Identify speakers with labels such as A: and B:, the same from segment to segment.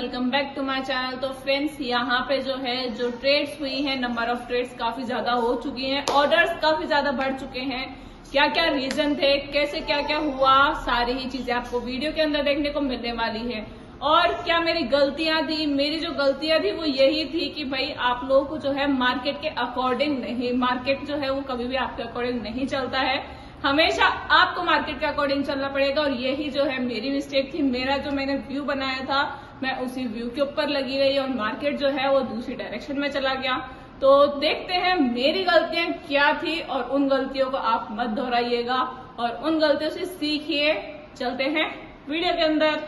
A: Welcome back to my channel. तो friends, यहाँ पे जो ट्रेड्स हुई हैं, नंबर ऑफ ट्रेड्स काफी ज्यादा हो चुकी हैं, ऑर्डर्स काफी ज्यादा बढ़ चुके हैं। क्या क्या रीजन थे, कैसे क्या क्या हुआ, सारी ही चीजें आपको वीडियो के अंदर देखने को मिलने वाली है। और क्या मेरी गलतियां थी, मेरी जो गलतियां थी वो यही थी कि भाई आप लोगों को जो है मार्केट के अकॉर्डिंग नहीं, मार्केट जो है वो कभी भी आपके अकॉर्डिंग नहीं चलता है, हमेशा आपको मार्केट के अकॉर्डिंग चलना पड़ेगा। और यही जो है मेरी मिस्टेक थी। मेरा जो मैंने व्यू बनाया था मैं उसी व्यू के ऊपर लगी रही और मार्केट जो है वो दूसरी डायरेक्शन में चला गया। तो देखते हैं मेरी गलतियां क्या थी और उन गलतियों को आप मत दोहराइएगा और उन गलतियों से सीखिए। चलते हैं वीडियो के अंदर।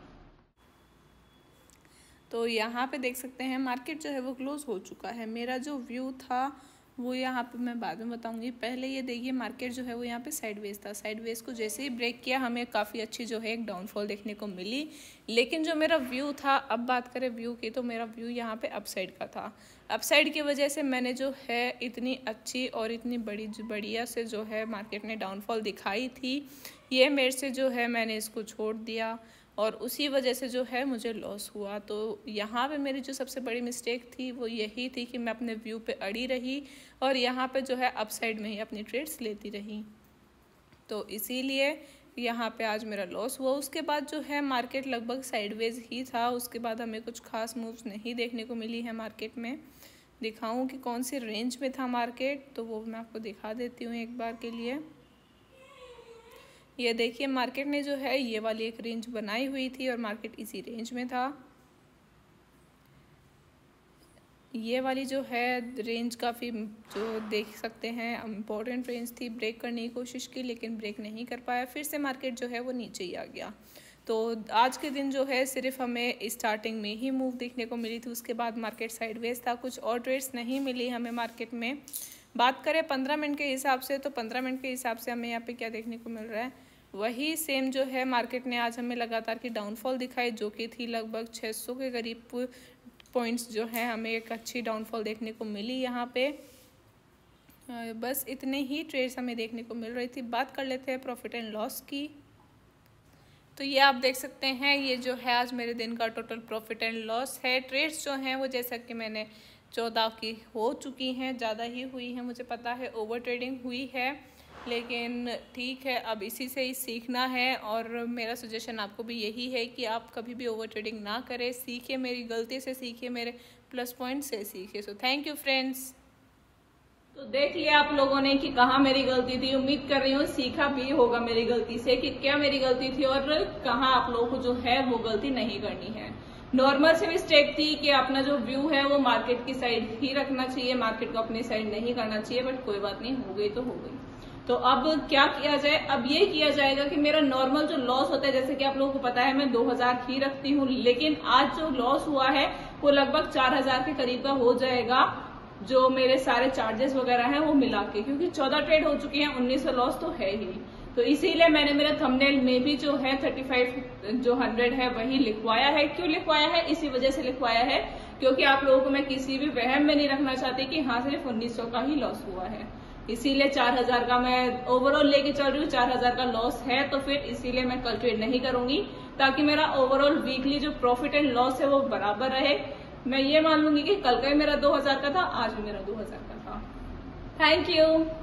A: तो यहाँ पे देख सकते हैं मार्केट जो है वो क्लोज हो चुका है। मेरा जो व्यू था वो यहाँ पे मैं बाद में बताऊंगी। पहले ये देखिए मार्केट जो है वो यहाँ पे साइडवेज था। साइडवेज को जैसे ही ब्रेक किया हमें काफ़ी अच्छी जो है एक डाउनफॉल देखने को मिली। लेकिन जो मेरा व्यू था, अब बात करें व्यू की, तो मेरा व्यू यहाँ पे अपसाइड का था। अपसाइड की वजह से मैंने जो है इतनी अच्छी और इतनी बढ़िया से जो है मार्केट ने डाउनफॉल दिखाई थी, ये मेरे से जो है मैंने इसको छोड़ दिया और उसी वजह से जो है मुझे लॉस हुआ। तो यहाँ पे मेरी जो सबसे बड़ी मिस्टेक थी वो यही थी कि मैं अपने व्यू पे अड़ी रही और यहाँ पे जो है अपसाइड में ही अपनी ट्रेड्स लेती रही। तो इसीलिए यहाँ पे आज मेरा लॉस हुआ। उसके बाद जो है मार्केट लगभग साइडवेज ही था। उसके बाद हमें कुछ खास मूव्स नहीं देखने को मिली है मार्केट में। दिखाऊँ कि कौन सी रेंज में था मार्केट, तो वो मैं आपको दिखा देती हूँ एक बार के लिए। ये देखिए मार्केट ने जो है ये वाली एक रेंज बनाई हुई थी और मार्केट इसी रेंज में था। ये वाली जो है रेंज काफ़ी जो देख सकते हैं इम्पोर्टेंट रेंज थी। ब्रेक करने की कोशिश की लेकिन ब्रेक नहीं कर पाया। फिर से मार्केट जो है वो नीचे ही आ गया। तो आज के दिन जो है सिर्फ हमें स्टार्टिंग में ही मूव देखने को मिली थी। उसके बाद मार्केट साइडवेज था, कुछ और ट्रेड्स नहीं मिली हमें मार्केट में। बात करें 15 मिनट के हिसाब से, तो 15 मिनट के हिसाब से हमें यहाँ पे क्या देखने को मिल रहा है, वही सेम जो है मार्केट ने आज हमें लगातार की डाउनफॉल दिखाई, जो कि थी लगभग 600 के करीब पॉइंट्स जो है हमें एक अच्छी डाउनफॉल देखने को मिली यहाँ पे। बस इतने ही ट्रेड्स हमें देखने को मिल रही थी। बात कर लेते हैं प्रॉफिट एंड लॉस की। तो ये आप देख सकते हैं, ये जो है आज मेरे दिन का टोटल प्रॉफिट एंड लॉस है। ट्रेड्स जो हैं वो जैसा कि मैंने 14 की हो चुकी हैं, ज़्यादा ही हुई हैं, मुझे पता है ओवर ट्रेडिंग हुई है, लेकिन ठीक है, अब इसी से ही सीखना है। और मेरा सजेशन आपको भी यही है कि आप कभी भी ओवर ट्रेडिंग ना करें, सीखिए, मेरी गलती से सीखिए, मेरे प्लस पॉइंट से सीखिए। So thank you friends. तो देख लिया आप लोगों ने कि कहाँ मेरी गलती थी। उम्मीद कर रही हूँ सीखा भी होगा मेरी गलती से कि क्या मेरी गलती थी और कहाँ आप लोगों को जो है वो गलती नहीं करनी है। नॉर्मल सी मिस्टेक थी कि अपना जो व्यू है वो मार्केट की साइड ही रखना चाहिए, मार्केट को अपनी साइड नहीं करना चाहिए। बट कोई बात नहीं, हो गई तो हो गई। तो अब क्या किया जाए, अब ये किया जाएगा कि मेरा नॉर्मल जो लॉस होता है, जैसे कि आप लोगों को पता है मैं 2000 ही रखती हूँ, लेकिन आज जो लॉस हुआ है वो लगभग 4000 के करीब का हो जाएगा, जो मेरे सारे चार्जेस वगैरह हैं वो मिला के, क्योंकि 14 ट्रेड हो चुकी हैं, 1900 लॉस तो है ही। तो इसीलिए मैंने मेरा थंबनेल में भी जो है 35 जो 100 है वही लिखवाया है। क्यों लिखवाया है, इसी वजह से लिखवाया है क्योंकि आप लोगों को मैं किसी भी वहम में नहीं रखना चाहती कि हाँ सिर्फ 1900 का ही लॉस हुआ है। इसीलिए 4000 का मैं ओवरऑल लेके चल रही हूँ। 4000 का लॉस है तो फिर इसीलिए मैं कल ट्रेड नहीं करूंगी, ताकि मेरा ओवरऑल वीकली जो प्रॉफिट एंड लॉस है वो बराबर रहे। मैं ये मान लूंगी कि कल का ही मेरा 2000 का था, आज भी मेरा 2000 का था। Thank you.